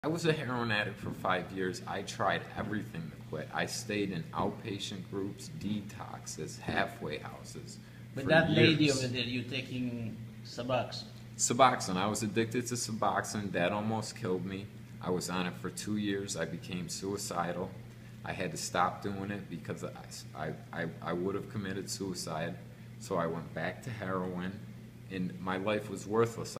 I was a heroin addict for 5 years. I tried everything to quit. I stayed in outpatient groups, detoxes, halfway houses But for that lady years. over there, you taking Suboxone. Suboxone. I was addicted to Suboxone. That almost killed me. I was on it for 2 years. I became suicidal. I had to stop doing it because I would have committed suicide. So I went back to heroin, and my life was worthless.